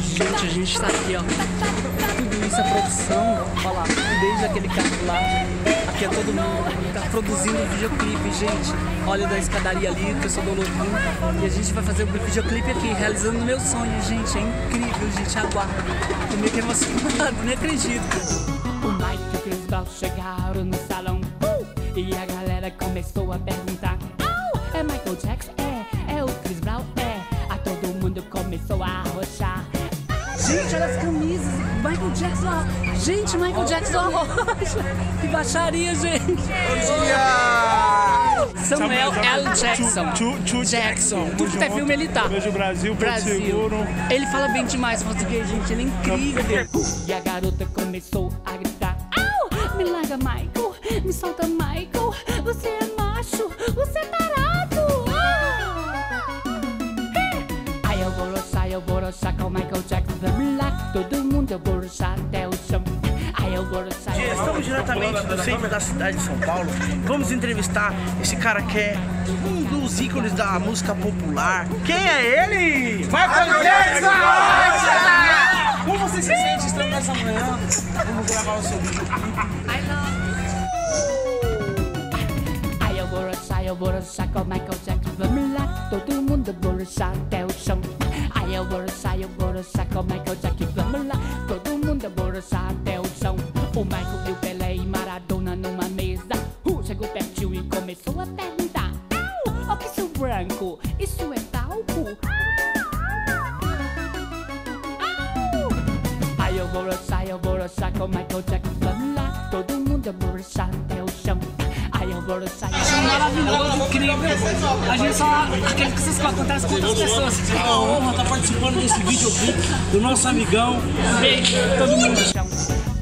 Gente, a gente tá aqui, ó. Tudo isso é produção, olha lá, desde aquele carro lá. Aqui é todo mundo tá produzindo videoclipe, gente. Olha da escadaria ali, o pessoal do Olodum. E a gente vai fazer o videoclipe aqui, realizando o meu sonho, gente. É incrível, gente, aguarda. Tô meio que emocionado, nem acredito. O Mike e o Chris Brown chegaram no salão e a galera começou a perguntar: é Michael Jackson? É o Chris Brown? A todo mundo começou a arrochar. Gente, olha as camisas, Michael Jackson, ó. Gente, Michael Jackson roxa. Que baixaria, gente. Bom dia! Samuel L. Jackson. Jackson. Tudo que é filme ele tá. Beijo Brasil, Porto Seguro. Ele fala bem demais português, gente, ele é incrível. E a garota começou a gritar: me larga, Michael, me solta, Michael. Você é macho, você é tarado. Aí eu vou roçar com o Michael Jackson. Vamos lá, todo mundo, eu vou roçar até o chão. Aí eu vou roçar. Estamos diretamente do centro da cidade de São Paulo. Vamos entrevistar esse cara que é um dos ícones da música popular. Quem é ele? Michael Jackson! Como você se sente estando nessa manhã? Vamos gravar o seu vídeo. Aí eu vou roçar com o Michael Jackson. Vamos lá, todo mundo, eu vou roçar até o chão. Aí eu vou roçar com o Michael Jackson. Vamos lá, todo mundo, eu vou roçar até o chão. O Michael viu Pelé e Maradona numa mesa. Chegou pertinho e começou a perguntar: o que isso branco? Isso é talco? Aí eu vou roçar com o Michael Jackson. Vamos lá, todo mundo, eu vou roçar até o chão. Aí eu vou roçar. Maravilhoso, incrível. A gente só acredita que essas coisas acontecem com outras pessoas. É uma honra estar participando desse videoclipe do nosso amigão. Beijo, todo mundo.